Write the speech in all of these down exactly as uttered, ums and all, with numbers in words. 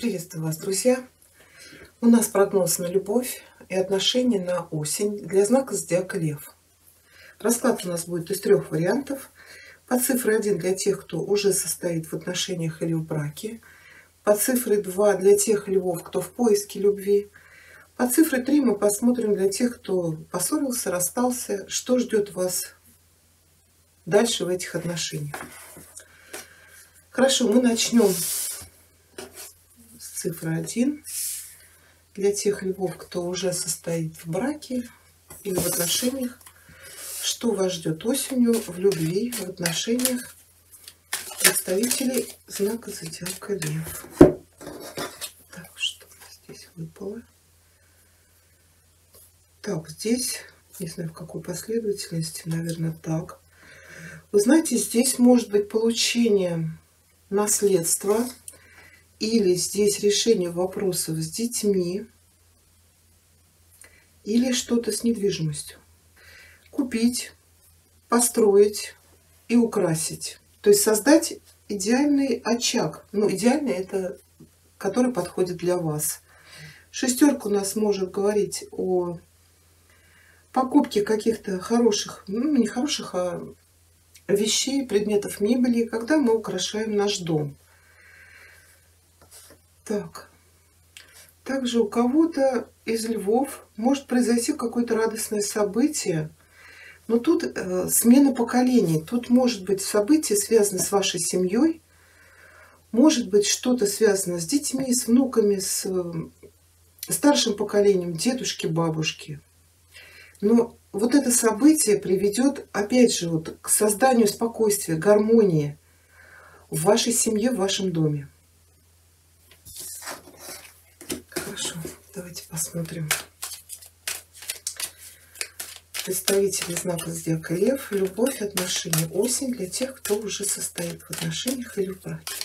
Приветствую вас, друзья! У нас прогноз на любовь и отношения на осень для знака зодиака Лев. Расклад у нас будет из трех вариантов. По цифре один для тех, кто уже состоит в отношениях или в браке. По цифре два для тех львов, кто в поиске любви. По цифре три мы посмотрим для тех, кто поссорился, расстался, что ждет вас дальше в этих отношениях. Хорошо, мы начнем с цифры один. Для тех львов, кто уже состоит в браке или в отношениях. Что вас ждет осенью в любви, в отношениях представителей знака зодиака Лев. Так, что здесь выпало? Так, здесь, не знаю в какой последовательности, наверное, так. Вы знаете, здесь может быть получение наследства, или здесь решение вопросов с детьми, или что-то с недвижимостью. Купить, построить и украсить. То есть создать идеальный очаг. Ну, идеальный это, который подходит для вас. Шестерка у нас может говорить о покупке каких-то хороших, ну не хороших, а вещей, предметов мебели, когда мы украшаем наш дом. Так. Также у кого-то из львов может произойти какое-то радостное событие. Но тут э, смена поколений. Тут может быть событие, связанное с вашей семьей. Может быть что-то связано с детьми, с внуками, с э, старшим поколением, дедушки, бабушки. Но вот это событие приведет, опять же, вот, к созданию спокойствия, гармонии в вашей семье, в вашем доме. Хорошо, давайте посмотрим. Представители знака зодиака Лев, любовь, отношения, осень для тех, кто уже состоит в отношениях или в браке.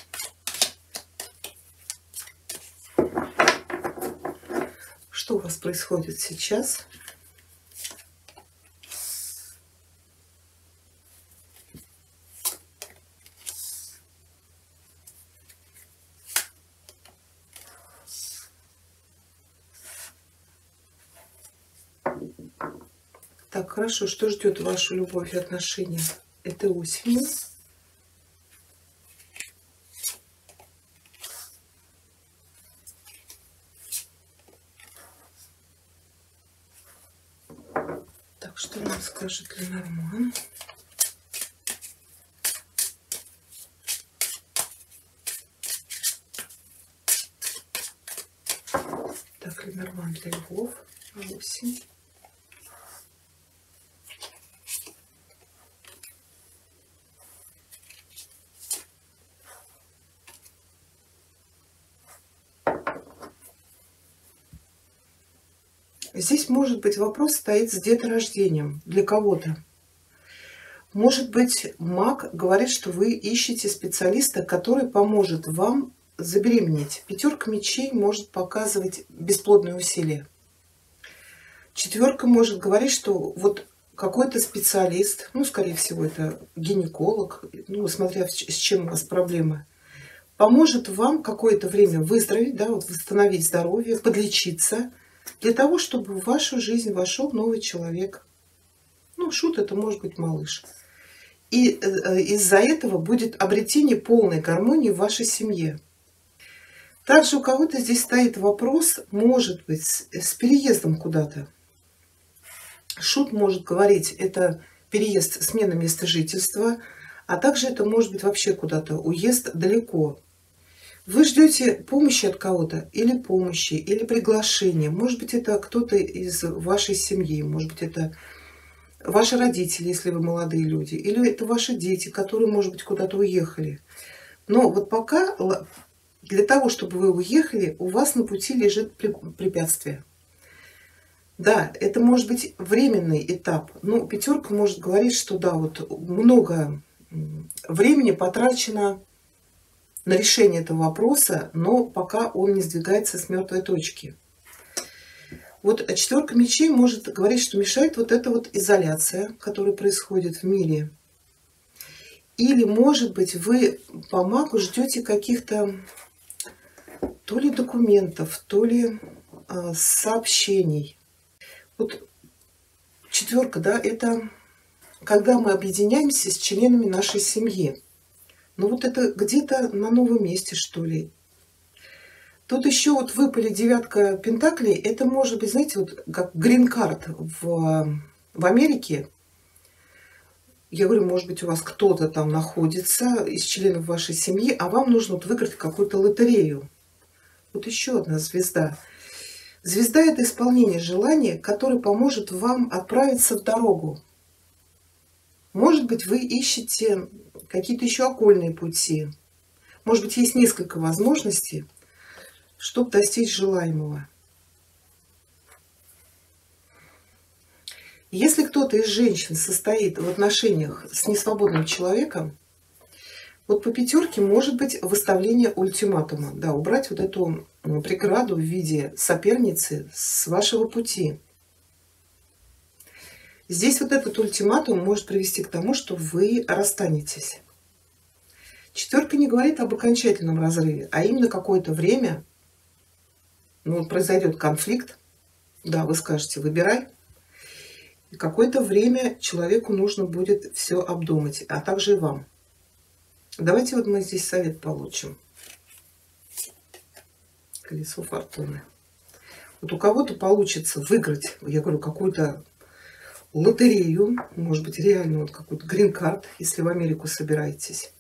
Что у вас происходит сейчас? Так, хорошо, что ждет вашу любовь и отношения этой осенью? Так, что нам скажет Ленорман? Так, Ленорман для львов, осень. Здесь, может быть, вопрос стоит с деторождением для кого-то. Может быть, маг говорит, что вы ищете специалиста, который поможет вам забеременеть. Пятерка мечей может показывать бесплодные усилия. Четверка может говорить, что вот какой-то специалист, ну, скорее всего, это гинеколог, ну, смотря с чем у вас проблемы, поможет вам какое-то время выздороветь, да, вот восстановить здоровье, подлечиться, для того, чтобы в вашу жизнь вошел новый человек. Ну, шут это может быть малыш. И из-за этого будет обретение полной гармонии в вашей семье. Также у кого-то здесь стоит вопрос, может быть, с, с переездом куда-то. Шут может говорить, это переезд, смена места жительства, а также это может быть вообще куда-то, уезд далеко. Вы ждете помощи от кого-то, или помощи, или приглашения. Может быть, это кто-то из вашей семьи, может быть, это ваши родители, если вы молодые люди, или это ваши дети, которые, может быть, куда-то уехали. Но вот пока для того, чтобы вы уехали, у вас на пути лежит препятствие. Да, это может быть временный этап, но пятерка может говорить, что да, вот много времени потрачено на решение этого вопроса, но пока он не сдвигается с мертвой точки. Вот четверка мечей может говорить, что мешает вот эта вот изоляция, которая происходит в мире. Или, может быть, вы по магу ждете каких-то то ли документов, то ли а, сообщений. Вот четверка, да, это когда мы объединяемся с членами нашей семьи. Ну вот это где-то на новом месте, что ли. Тут еще вот выпали девятка пентаклей. Это может быть, знаете, вот как грин-карт в, в Америке. Я говорю, может быть, у вас кто-то там находится из членов вашей семьи, а вам нужно вот выиграть какую-то лотерею. Вот еще одна звезда. Звезда – это исполнение желания, которое поможет вам отправиться в дорогу. Может быть, вы ищете какие-то еще окольные пути. Может быть, есть несколько возможностей, чтобы достичь желаемого. Если кто-то из женщин состоит в отношениях с несвободным человеком, вот по пятерке может быть выставление ультиматума. Да, убрать вот эту преграду в виде соперницы с вашего пути. Здесь вот этот ультиматум может привести к тому, что вы расстанетесь. Четверка не говорит об окончательном разрыве, а именно какое-то время, ну, произойдет конфликт. Да, вы скажете, выбирай. И какое-то время человеку нужно будет все обдумать, а также и вам. Давайте вот мы здесь совет получим. Колесо фортуны. Вот у кого-то получится выиграть, я говорю, какую-то лотерею, может быть, реально вот какую-то грин-карт, если в Америку собираетесь.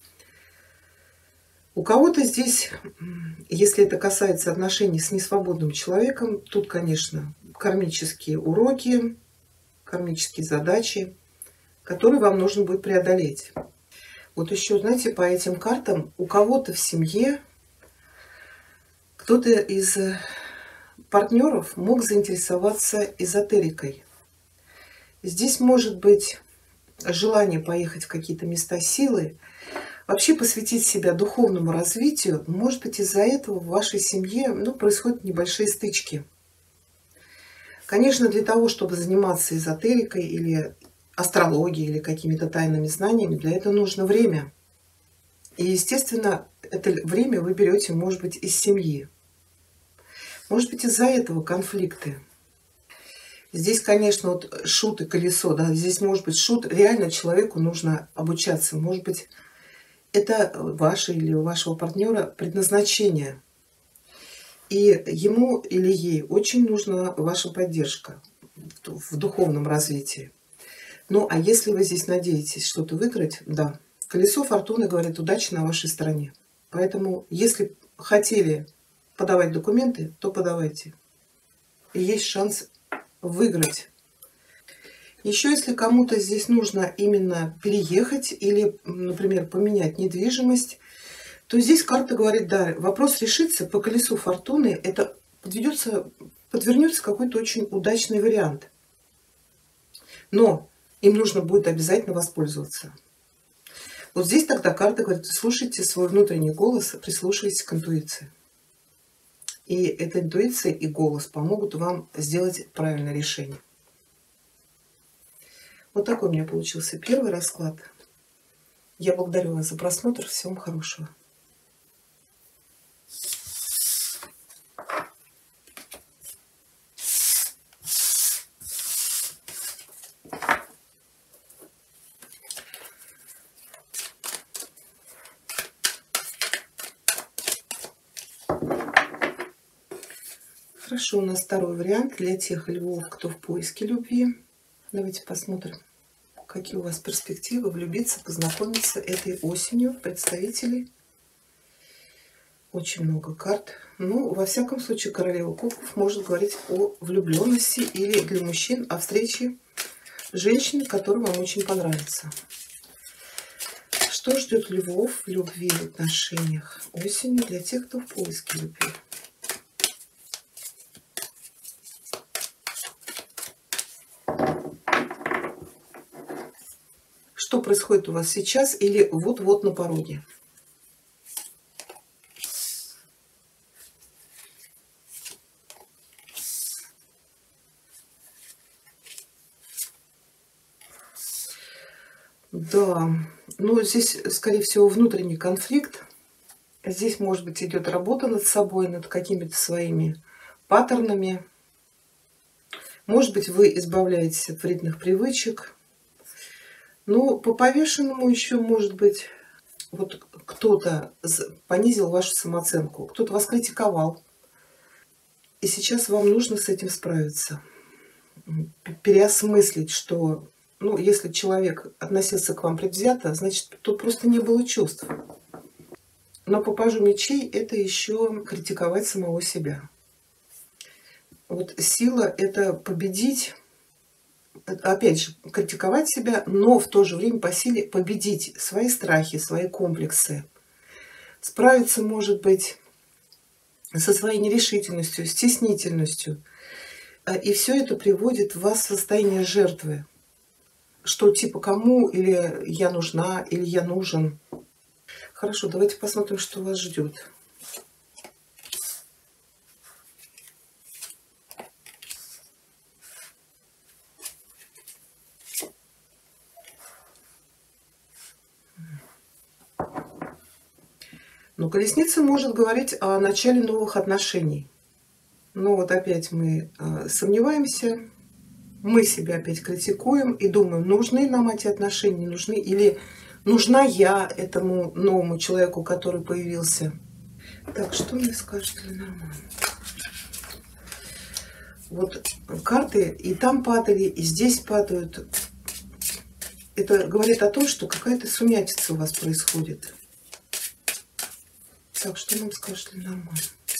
У кого-то здесь, если это касается отношений с несвободным человеком, тут, конечно, кармические уроки, кармические задачи, которые вам нужно будет преодолеть. Вот еще, знаете, по этим картам у кого-то в семье кто-то из партнеров мог заинтересоваться эзотерикой. Здесь может быть желание поехать в какие-то места силы, вообще посвятить себя духовному развитию. Может быть, из-за этого в вашей семье, ну, происходят небольшие стычки. Конечно, для того, чтобы заниматься эзотерикой или астрологией, или какими-то тайными знаниями, для этого нужно время. И, естественно, это время вы берете, может быть, из семьи. Может быть, из-за этого конфликты. Здесь, конечно, вот шут и колесо, да, здесь может быть шут. Реально человеку нужно обучаться. Может быть, это ваше или у вашего партнера предназначение. И ему или ей очень нужна ваша поддержка в духовном развитии. Ну, а если вы здесь надеетесь что-то выиграть, да, колесо фортуны говорит, удача на вашей стороне. Поэтому, если хотели подавать документы, то подавайте. И есть шанс выиграть. Еще если кому-то здесь нужно именно переехать или, например, поменять недвижимость, то здесь карта говорит, да, вопрос решится по колесу фортуны, это подведется, подвернется какой-то очень удачный вариант. Но им нужно будет обязательно воспользоваться. Вот здесь тогда карта говорит, слушайте свой внутренний голос, прислушивайтесь к интуиции. И эта интуиция и голос помогут вам сделать правильное решение. Вот такой у меня получился первый расклад. Я благодарю вас за просмотр. Всего вам хорошего. Хорошо, у нас второй вариант для тех львов, кто в поиске любви. Давайте посмотрим, какие у вас перспективы влюбиться, познакомиться этой осенью. Представителей очень много карт. Ну, во всяком случае, королева кубков может говорить о влюбленности или для мужчин о встрече женщины, которая вам очень понравится. Что ждет львов в любви, в отношениях осенью для тех, кто в поиске любви? Что происходит у вас сейчас или вот-вот на пороге? Да, ну здесь, скорее всего, внутренний конфликт. Здесь, может быть, идет работа над собой, над какими-то своими паттернами. Может быть, вы избавляетесь от вредных привычек. Но по повешенному еще, может быть, вот кто-то понизил вашу самооценку, кто-то вас критиковал. И сейчас вам нужно с этим справиться. Переосмыслить, что, ну, если человек относился к вам предвзято, значит, тут просто не было чувств. Но по пажу мечей это еще критиковать самого себя. Вот сила — это победить, опять же, критиковать себя, но в то же время по силе победить свои страхи, свои комплексы. Справиться, может быть, со своей нерешительностью, стеснительностью. И все это приводит вас в состояние жертвы. Что типа кому, или я нужна, или я нужен. Хорошо, давайте посмотрим, что вас ждет. Но колесница может говорить о начале новых отношений. Но вот опять мы сомневаемся, мы себя опять критикуем и думаем, нужны нам эти отношения, не нужны, или нужна я этому новому человеку, который появился. Так, что мне скажет Ленорман? Вот карты и там падали, и здесь падают. Это говорит о том, что какая-то сумятица у вас происходит. Так, что нам скажет Ленорман?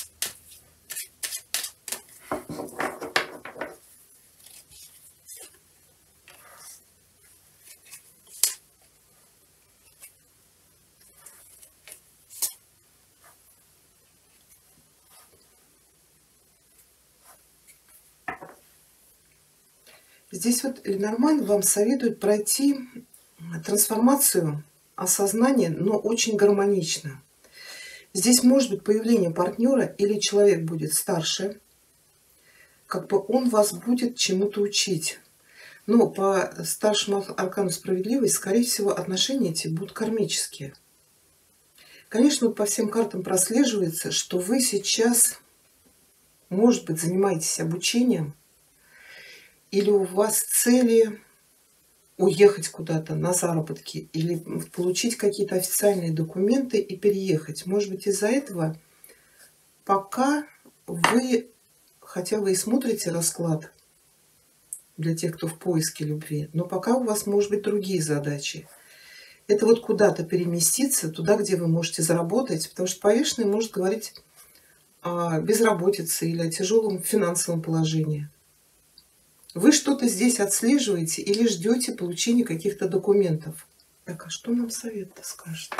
Здесь вот Ленорман вам советует пройти трансформацию осознания, но очень гармонично. Здесь может быть появление партнера, или человек будет старше, как бы он вас будет чему-то учить. Но по старшему аркану справедливость, скорее всего, отношения эти будут кармические. Конечно, по всем картам прослеживается, что вы сейчас, может быть, занимаетесь обучением, или у вас цели уехать куда-то на заработки, или получить какие-то официальные документы и переехать. Может быть, из-за этого пока вы, хотя вы и смотрите расклад для тех, кто в поиске любви, но пока у вас, может быть, другие задачи. Это вот куда-то переместиться, туда, где вы можете заработать, потому что повешенный может говорить о безработице или о тяжелом финансовом положении. Вы что-то здесь отслеживаете или ждете получения каких-то документов. Так, а что нам совет-то скажет?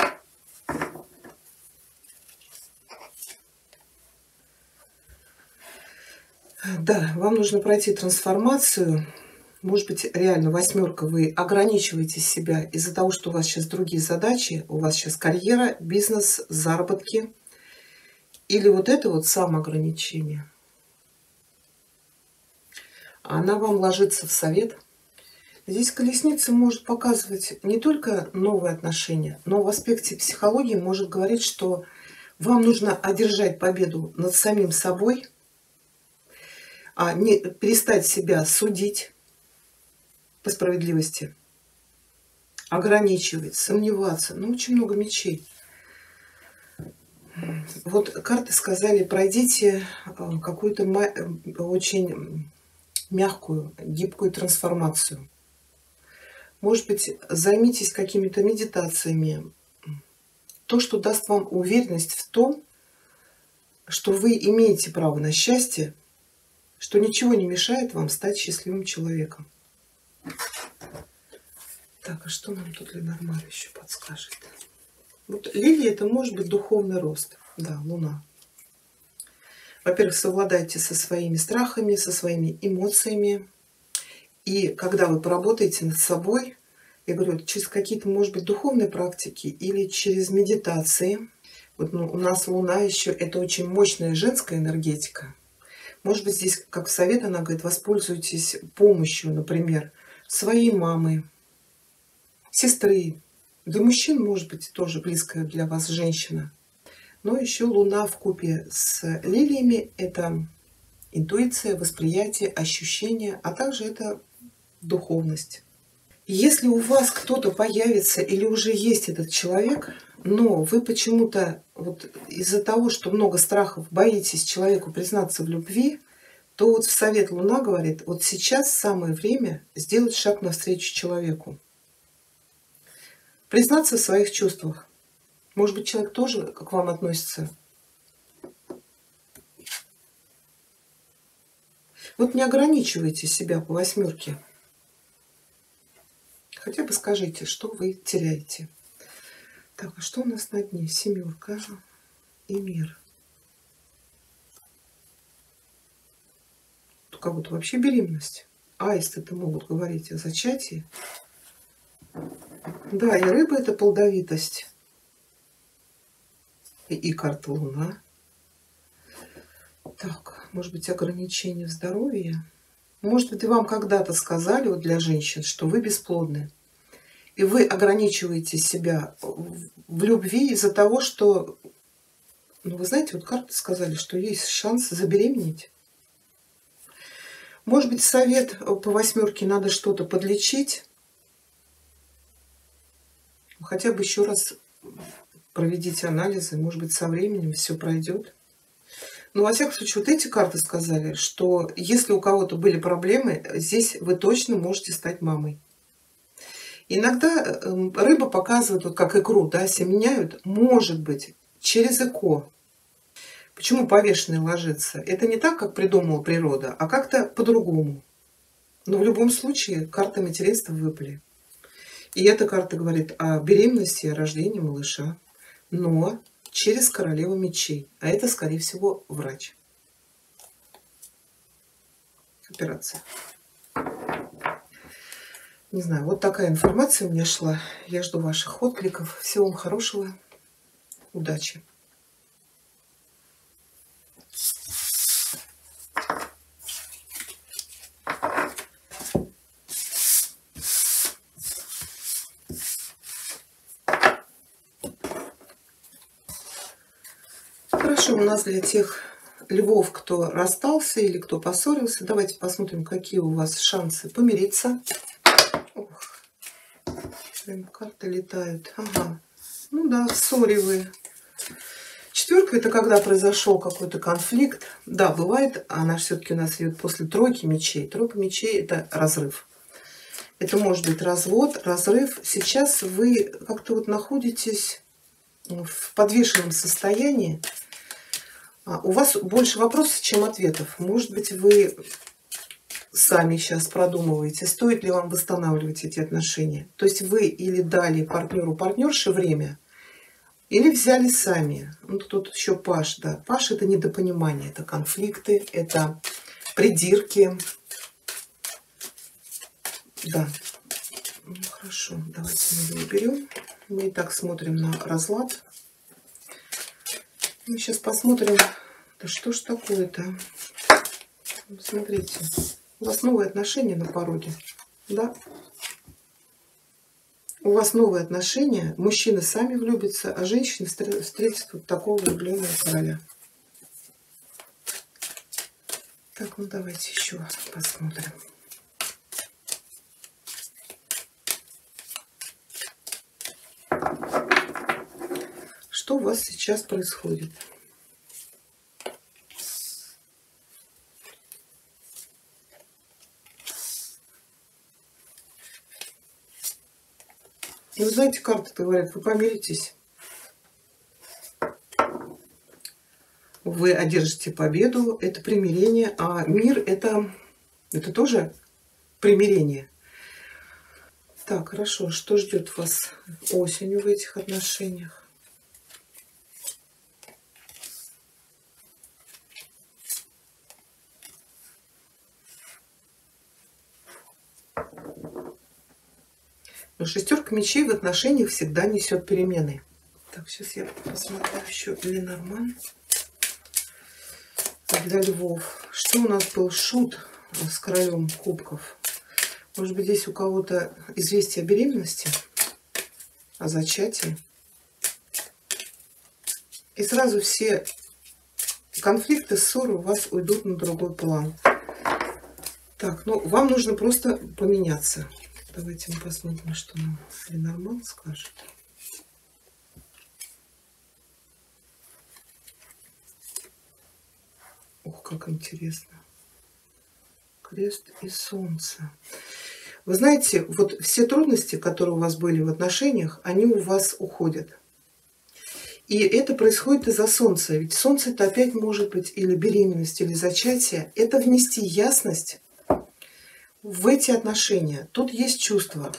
Да, вам нужно пройти трансформацию. Может быть, реально восьмерка, вы ограничиваете себя из-за того, что у вас сейчас другие задачи, у вас сейчас карьера, бизнес, заработки. Или вот это вот самоограничение. Она вам ложится в совет. Здесь колесница может показывать не только новые отношения, но в аспекте психологии может говорить, что вам нужно одержать победу над самим собой, а не перестать себя судить по справедливости, ограничивать, сомневаться. Ну, очень много мечей. Вот карты сказали, пройдите какую-то очень мягкую, гибкую трансформацию. Может быть, займитесь какими-то медитациями. То, что даст вам уверенность в том, что вы имеете право на счастье, что ничего не мешает вам стать счастливым человеком. Так, а что нам тут Ленорман еще подскажет? Вот лилия — это может быть духовный рост. Да, луна. Во-первых, совладайте со своими страхами, со своими эмоциями. И когда вы поработаете над собой, я говорю, через какие-то, может быть, духовные практики или через медитации. Вот, ну, у нас Луна еще — это очень мощная женская энергетика. Может быть, здесь, как совет, она говорит, воспользуйтесь помощью, например, своей мамы, сестры. Для мужчин, может быть, тоже близкая для вас женщина. Но еще Луна вкупе с лилиями — это интуиция, восприятие, ощущение, а также это духовность. Если у вас кто-то появится или уже есть этот человек, но вы почему-то вот из-за того, что много страхов, боитесь человеку признаться в любви, то вот в совет Луна говорит, вот сейчас самое время сделать шаг навстречу человеку. Признаться в своих чувствах. Может быть, человек тоже к вам относится. Вот не ограничивайте себя по восьмерке. Хотя бы скажите, что вы теряете. Так, а что у нас на дне? Семерка и мир. Тут как будто вообще беременность. Аисты-то могут говорить о зачатии. Да, и рыба — это плодовитость. И, и карта Луна. Так, может быть, ограничения в здоровье? Может быть, вам когда-то сказали, вот для женщин, что вы бесплодны. И вы ограничиваете себя в любви из-за того, что... Ну, вы знаете, вот карты сказали, что есть шанс забеременеть. Может быть, совет по восьмерке: надо что-то подлечить. Хотя бы еще раз проведите анализы. Может быть, со временем все пройдет. Но, во всяком случае, вот эти карты сказали, что если у кого-то были проблемы, здесь вы точно можете стать мамой. Иногда рыба показывает, вот как икру, да, семеняют, может быть, через ЭКО. Почему повешенный ложится? Это не так, как придумала природа, а как-то по-другому. Но в любом случае карта материнства выпали. И эта карта говорит о беременности и о рождении малыша. Но через королеву мечей. А это, скорее всего, врач. Операция. Не знаю, вот такая информация у меня шла. Я жду ваших откликов. Всего вам хорошего. Удачи. Хорошо, у нас для тех львов, кто расстался или кто поссорился, давайте посмотрим, какие у вас шансы помириться. Ох, прям карты летают. Ага. Ну да, в ссоре вы. Четверка — это когда произошел какой-то конфликт. Да, бывает, она все-таки у нас идет после тройки мечей. Тройка мечей — это разрыв. Это может быть развод, разрыв. Сейчас вы как-то вот находитесь в подвешенном состоянии. У вас больше вопросов, чем ответов. Может быть, вы сами сейчас продумываете, стоит ли вам восстанавливать эти отношения. То есть вы или дали партнеру, партнерше время, или взяли сами. Ну, тут еще Паш, да. Паш — это недопонимание, это конфликты, это придирки. Да. Ну, хорошо, давайте мы его уберем. Мы и так смотрим на разлад. Мы сейчас посмотрим, да что ж такое-то. Смотрите, у вас новые отношения на пороге, да? У вас новые отношения, мужчины сами влюбятся, а женщины встретят вот такого влюбленного короля. Так, ну давайте еще посмотрим. Что у вас сейчас происходит? Вы знаете, карты говорят, вы помиритесь. Вы одержите победу, это примирение, а мир это, это тоже примирение. Так, хорошо, что ждет вас осенью в этих отношениях? Но шестерка мечей в отношениях всегда несет перемены. Так, сейчас я посмотрю еще Ленорман для львов. Что у нас был шут с королем кубков? Может быть, здесь у кого-то известие о беременности, о зачатии? И сразу все конфликты, ссоры у вас уйдут на другой план. Так, ну вам нужно просто поменяться. Давайте мы посмотрим, что нам Ленорман скажет. Ух, как интересно. Крест и солнце. Вы знаете, вот все трудности, которые у вас были в отношениях, они у вас уходят. И это происходит из-за солнца. Ведь солнце это опять может быть или беременность, или зачатие. Это внести ясность в эти отношения. Тут есть чувство.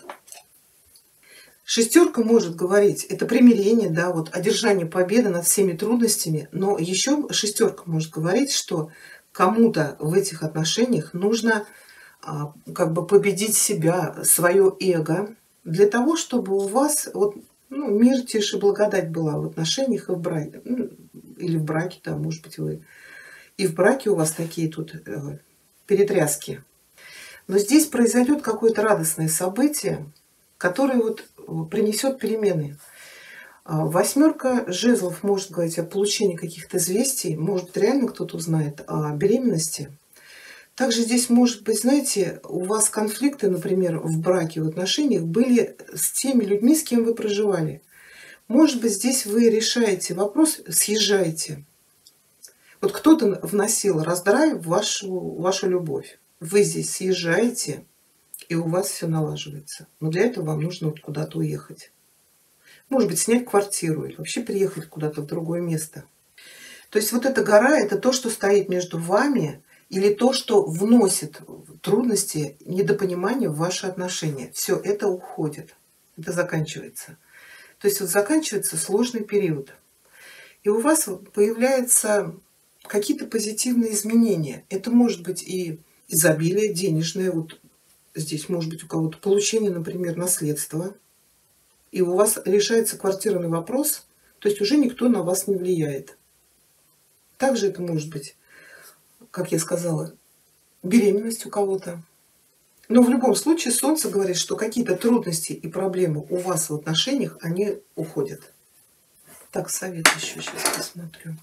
Шестерка может говорить, это примирение, да, вот одержание победы над всеми трудностями. Но еще шестерка может говорить, что кому-то в этих отношениях нужно а, как бы победить себя, свое эго, для того, чтобы у вас вот, ну, мир, тише, благодать была в отношениях и в браке. Ну, или в браке, да, может быть, вы и в браке у вас такие тут э, перетряски. Но здесь произойдет какое-то радостное событие, которое вот принесет перемены. Восьмерка жезлов может говорить о получении каких-то известий, может быть, реально кто-то узнает о беременности. Также здесь может быть, знаете, у вас конфликты, например, в браке, в отношениях были с теми людьми, с кем вы проживали. Может быть, здесь вы решаете вопрос, съезжаете. Вот кто-то вносил раздрай в вашу, вашу любовь. Вы здесь съезжаете, и у вас все налаживается. Но для этого вам нужно вот куда-то уехать. Может быть, снять квартиру или вообще переехать куда-то в другое место. То есть вот эта гора – это то, что стоит между вами, или то, что вносит трудности, недопонимание в ваши отношения. Все это уходит, это заканчивается. То есть вот заканчивается сложный период. И у вас появляются какие-то позитивные изменения. Это может быть и изобилие денежное. Вот здесь может быть у кого-то получение, например, наследства. И у вас решается квартирный вопрос, то есть уже никто на вас не влияет. Также это может быть, как я сказала, беременность у кого-то. Но в любом случае Солнце говорит, что какие-то трудности и проблемы у вас в отношениях, они уходят. Так, совет еще сейчас посмотрю.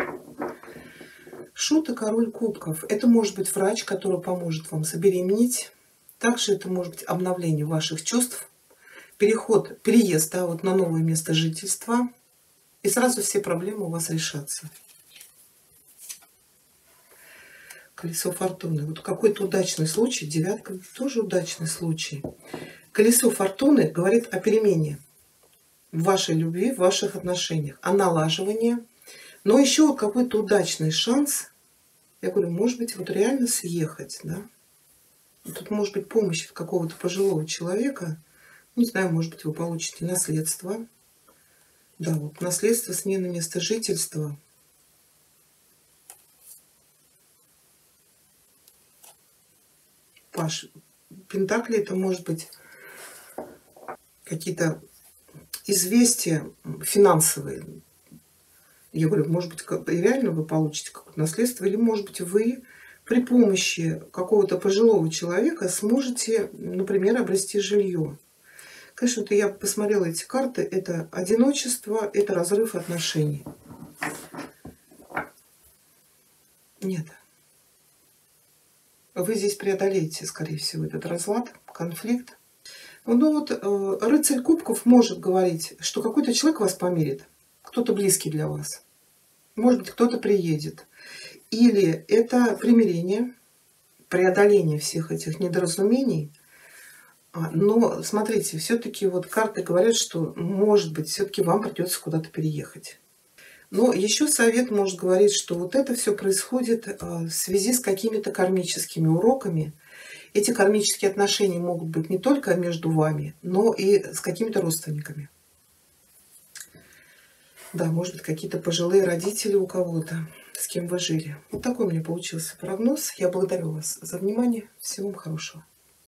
Шут и король кубков. Это может быть врач, который поможет вам забеременеть. Также это может быть обновление ваших чувств, переход, переезд, да, вот на новое место жительства. И сразу все проблемы у вас решатся. Колесо фортуны. Вот какой-то удачный случай. Девятка тоже удачный случай. Колесо фортуны говорит о перемене в вашей любви, в ваших отношениях, о налаживании. Но еще вот какой-то удачный шанс. Я говорю, может быть, вот реально съехать, да? Тут может быть помощь от какого-то пожилого человека. Не знаю, может быть, вы получите наследство. Да, вот наследство, смена места жительства. Паш, пентакли это может быть какие-то известия финансовые. Я говорю, может быть, реально вы получите какое-то наследство, или может быть вы при помощи какого-то пожилого человека сможете, например, обрести жилье. Конечно, это я посмотрела эти карты, это одиночество, это разрыв отношений. Нет. Вы здесь преодолеете, скорее всего, этот разлад, конфликт. Ну вот э, рыцарь кубков может говорить, что какой-то человек вас помирит, кто-то близкий для вас. Может быть, кто-то приедет. Или это примирение, преодоление всех этих недоразумений. Но смотрите, все-таки вот карты говорят, что, может быть, все-таки вам придется куда-то переехать. Но еще совет может говорить, что вот это все происходит в связи с какими-то кармическими уроками. Эти кармические отношения могут быть не только между вами, но и с какими-то родственниками. Да, может быть, какие-то пожилые родители у кого-то, с кем вы жили. Вот такой у меня получился прогноз. Я благодарю вас за внимание. Всего вам хорошего.